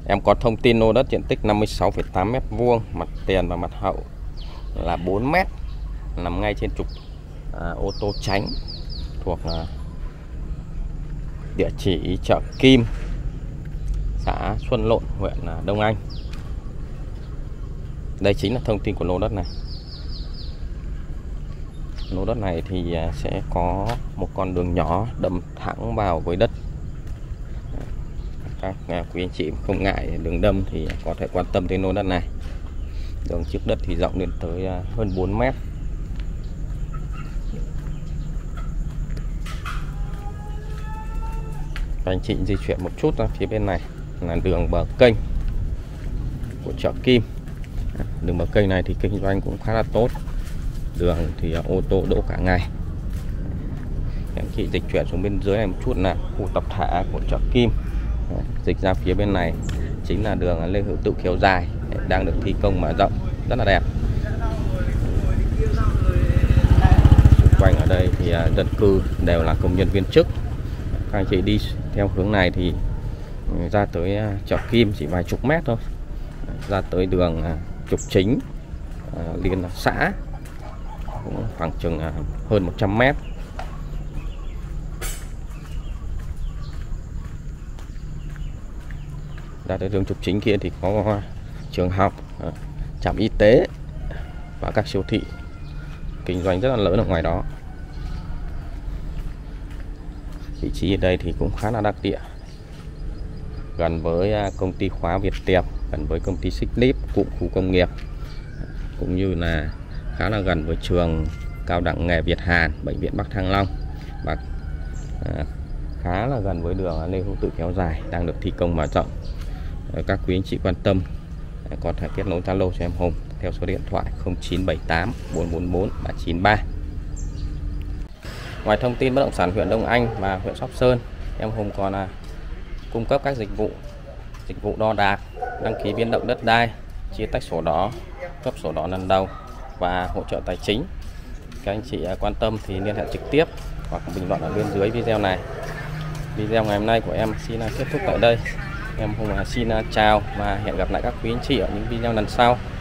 Em có thông tin lô đất diện tích 56,8 m², mặt tiền và mặt hậu là 4 m, nằm ngay trên trục ô tô tránh, thuộc địa chỉ chợ Kim, xã Xuân Lộn, huyện Đông Anh. Đây chính là thông tin của lô đất này. Lô đất này thì sẽ có một con đường nhỏ đâm thẳng vào với đất. Các quý anh chị không ngại đường đâm thì có thể quan tâm đến lô đất này. Đường trước đất thì rộng lên tới hơn 4 m. Các anh chị di chuyển một chút ra phía bên này là đường bờ kênh của chợ Kim. Đường bờ kênh này thì kinh doanh cũng khá là tốt. Đường thì ô tô đỗ cả ngày. Các anh chị dịch chuyển xuống bên dưới này một chút là khu tập thể của chợ Kim. Dịch ra phía bên này chính là đường Lê Hữu Tự kéo dài, đang được thi công mở rộng rất là đẹp. Xung quanh ở đây thì dân cư đều là công nhân viên chức. Các anh chị đi theo hướng này thì ra tới chợ Kim chỉ vài chục mét thôi, ra tới đường trục chính liên xã cũng khoảng chừng hơn 100 mét. Ra tới đường trục chính kia thì có trường học, trạm y tế và các siêu thị kinh doanh rất là lớn ở ngoài đó. Vị trí ở đây thì cũng khá là đắc địa, gần với công ty khóa Việt Tiệp, gần với công ty Xích Líp, cụm khu công nghiệp, cũng như là khá là gần với trường cao đẳng nghề Việt Hàn, bệnh viện Bắc Thăng Long, và khá là gần với đường Lê Hữu Tự kéo dài đang được thi công mở rộng. Các quý anh chị quan tâm có thể kết nối Zalo cho em Hùng theo số điện thoại 0978 444 393. Ngoài thông tin bất động sản huyện Đông Anh và huyện Sóc Sơn, em Hùng còn cung cấp các dịch vụ đo đạc, đăng ký biến động đất đai, chia tách sổ đỏ, cấp sổ đỏ lần đầu và hỗ trợ tài chính. Các anh chị quan tâm thì liên hệ trực tiếp hoặc bình luận ở bên dưới video này. Video ngày hôm nay của em xin kết thúc tại đây. Em Hùng xin chào và hẹn gặp lại các quý anh chị ở những video lần sau.